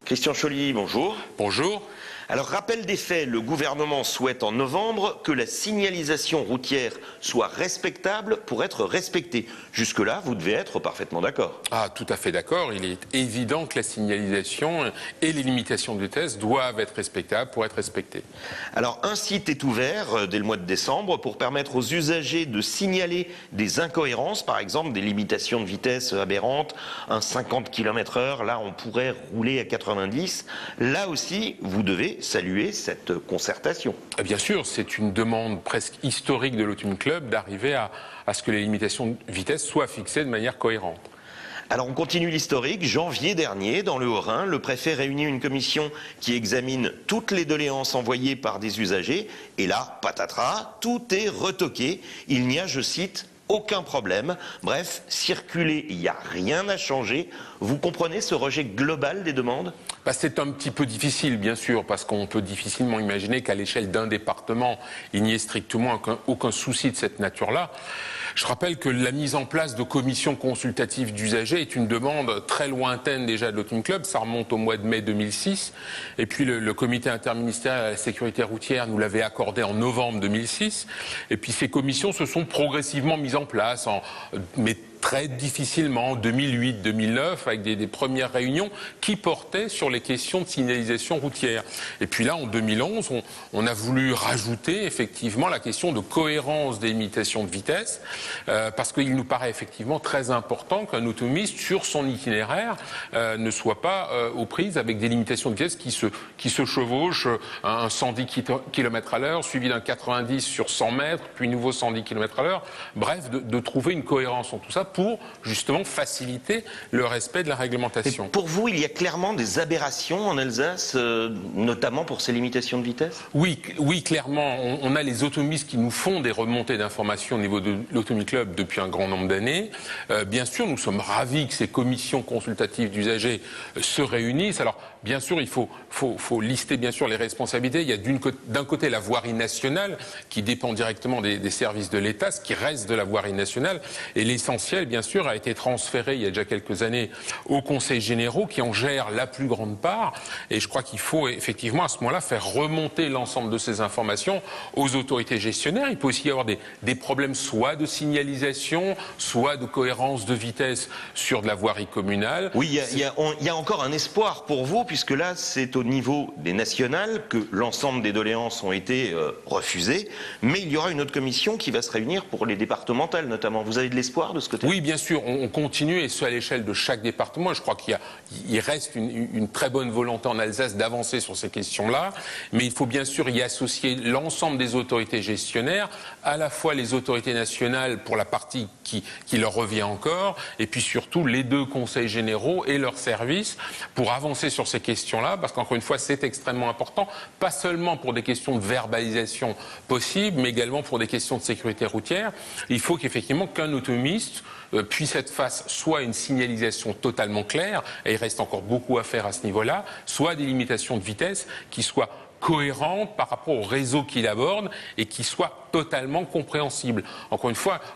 Christian Choly, bonjour. Bonjour. Alors, rappel des faits, le gouvernement souhaite en novembre que la signalisation routière soit respectable pour être respectée. Jusque-là, vous devez être parfaitement d'accord. Ah, tout à fait d'accord. Il est évident que la signalisation et les limitations de vitesse doivent être respectables pour être respectées. Alors, un site est ouvert dès le mois de décembre pour permettre aux usagers de signaler des incohérences, par exemple des limitations de vitesse aberrantes, un 50 km/h, là on pourrait rouler à 90. Là aussi, vous devez saluer cette concertation. Bien sûr, c'est une demande presque historique de l'Automne Club d'arriver à ce que les limitations de vitesse soient fixées de manière cohérente. Alors on continue l'historique. Janvier dernier, dans le Haut-Rhin, le préfet réunit une commission qui examine toutes les doléances envoyées par des usagers. Et là, patatras, tout est retoqué. Il n'y a, je cite, aucun problème. Bref, circuler, il n'y a rien à changer. Vous comprenez ce rejet global des demandes ? C'est un petit peu difficile, bien sûr, parce qu'on peut difficilement imaginer qu'à l'échelle d'un département, il n'y ait strictement aucun souci de cette nature-là. Je rappelle que la mise en place de commissions consultatives d'usagers est une demande très lointaine déjà de l'Automne Club. Ça remonte au mois de mai 2006. Et puis le comité interministériel à la sécurité routière nous l'avait accordé en novembre 2006. Et puis ces commissions se sont progressivement mises en place, mais très difficilement, en 2008-2009, avec des premières réunions qui portaient sur les questions de signalisation routière. Et puis là, en 2011, on a voulu rajouter effectivement la question de cohérence des limitations de vitesse, parce qu'il nous paraît effectivement très important qu'un automobiliste, sur son itinéraire, ne soit pas aux prises avec des limitations de vitesse qui se chevauchent, un 110 km/h, suivi d'un 90 sur 100 mètres, puis nouveau 110 km/h. Bref, de trouver une cohérence en tout ça, pour justement faciliter le respect de la réglementation. Et pour vous, il y a clairement des aberrations en Alsace, notamment pour ces limitations de vitesse ? Oui, clairement. On a les automobilistes qui nous font des remontées d'informations au niveau de l'Automobile Club depuis un grand nombre d'années. Bien sûr, nous sommes ravis que ces commissions consultatives d'usagers se réunissent. Alors, bien sûr, il faut lister bien sûr les responsabilités. Il y a d'un côté la voirie nationale qui dépend directement des services de l'État, ce qui reste de la voirie nationale. Et l'essentiel, bien sûr, a été transféré il y a déjà quelques années aux conseils généraux qui en gèrent la plus grande part. Et je crois qu'il faut effectivement à ce moment-là faire remonter l'ensemble de ces informations aux autorités gestionnaires. Il peut aussi y avoir des problèmes soit de signalisation, soit de cohérence de vitesse sur de la voirie communale. Oui, il y a encore un espoir pour vous, puisque là, c'est au niveau des nationales que l'ensemble des doléances ont été refusées. Mais il y aura une autre commission qui va se réunir pour les départementales, notamment. Vous avez de l'espoir de ce côté-là ? Oui, bien sûr, on continue, et ce à l'échelle de chaque département. Je crois qu'il reste une très bonne volonté en Alsace d'avancer sur ces questions-là, mais il faut bien sûr y associer l'ensemble des autorités gestionnaires, à la fois les autorités nationales pour la partie qui leur revient encore, et puis surtout les deux conseils généraux et leurs services pour avancer sur ces questions-là, parce qu'encore une fois, c'est extrêmement important, pas seulement pour des questions de verbalisation possible, mais également pour des questions de sécurité routière. Il faut qu'effectivement qu'un automobiliste puisse être face soit à une signalisation totalement claire, et il reste encore beaucoup à faire à ce niveau-là, soit à des limitations de vitesse qui soient cohérentes par rapport au réseau qu'il aborde et qui soient totalement compréhensibles. Encore une fois,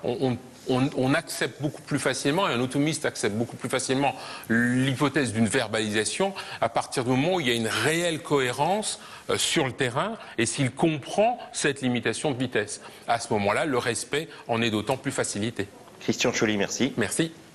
on accepte beaucoup plus facilement, et un automobiliste accepte beaucoup plus facilement l'hypothèse d'une verbalisation à partir du moment où il y a une réelle cohérence sur le terrain et s'il comprend cette limitation de vitesse. À ce moment-là, le respect en est d'autant plus facilité. Christian Choly, merci. Merci.